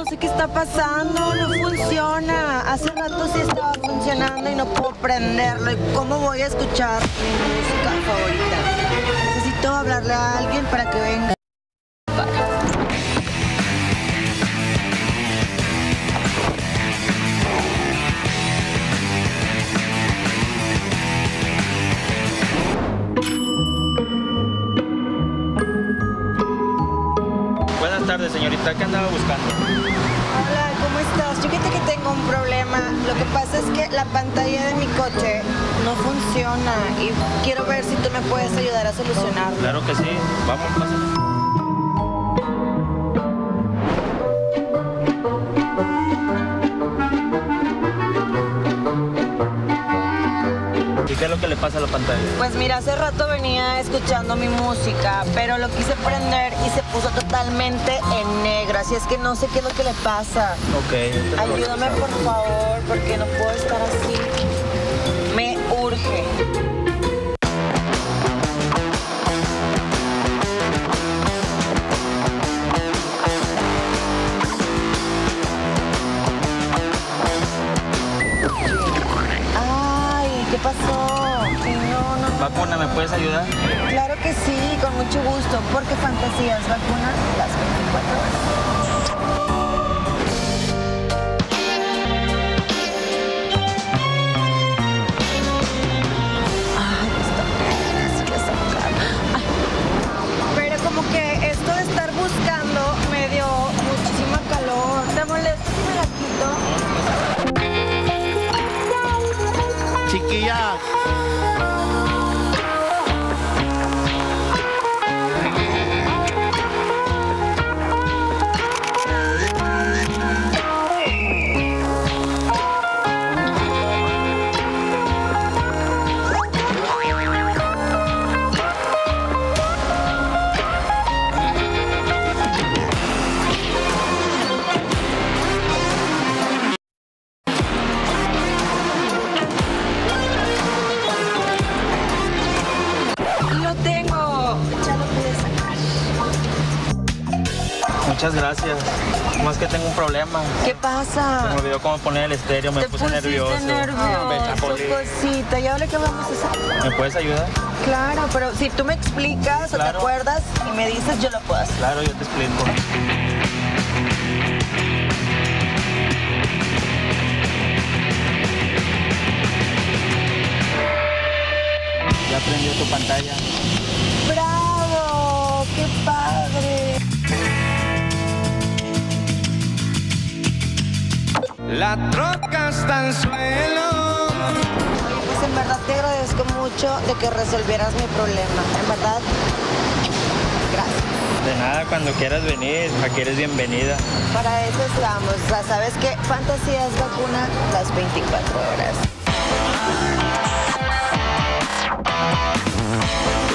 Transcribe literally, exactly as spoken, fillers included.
sé qué está pasando, no funciona. Hace rato sí estaba funcionando y no puedo prenderlo. ¿Y cómo voy a escuchar mi música favorita? Necesito hablarle a alguien para que venga. Buenas tardes, señorita. ¿Qué andaba buscando? Hola, ¿cómo estás? Fíjate que tengo un problema. Lo que pasa es que la pantalla de mi coche no funciona y quiero ver si tú me puedes ayudar a solucionarlo. Claro que sí. Vamos, pásale. ¿Y qué es lo que le pasa a la pantalla? Pues mira, hace rato venía escuchando mi música, pero lo quise prender y se puso totalmente en negro, así es que no sé qué es lo que le pasa. Ok. Ayúdame por favor, porque no puedo estar así. Me urge. Ay, ¿qué pasó? Sí, no, no. Vacuna, ¿me puedes ayudar? Claro que sí, con mucho gusto, porque Fantasías vacuna las veinticuatro horas. Ay, está bien, sí, está bien. Ay, pero como que esto de estar buscando me dio muchísima calor. ¿Te molesta si me la quito? Chiquillas. Lo tengo. Ya lo pude sacar. Muchas gracias. Más que tengo un problema. ¿Qué pasa? Se me olvidó cómo poner el estéreo, me Te puse pusiste nervioso. nervioso, Poli. cosita. ¿Y ahora qué vamos a hacer? ¿Me puedes ayudar? Claro, pero si tú me explicas o te Claro. acuerdas y me dices, yo lo puedo hacer. Claro, yo te explico. Ya prendió tu pantalla. ¡Bravo! ¡Qué padre! La troca está en suelo. Oye, pues en verdad te agradezco mucho de que resolvieras mi problema. En verdad, gracias. De nada, cuando quieras venir, aquí eres bienvenida. Para eso estamos. O sea, sabes que Fantasías vacuna las veinticuatro horas.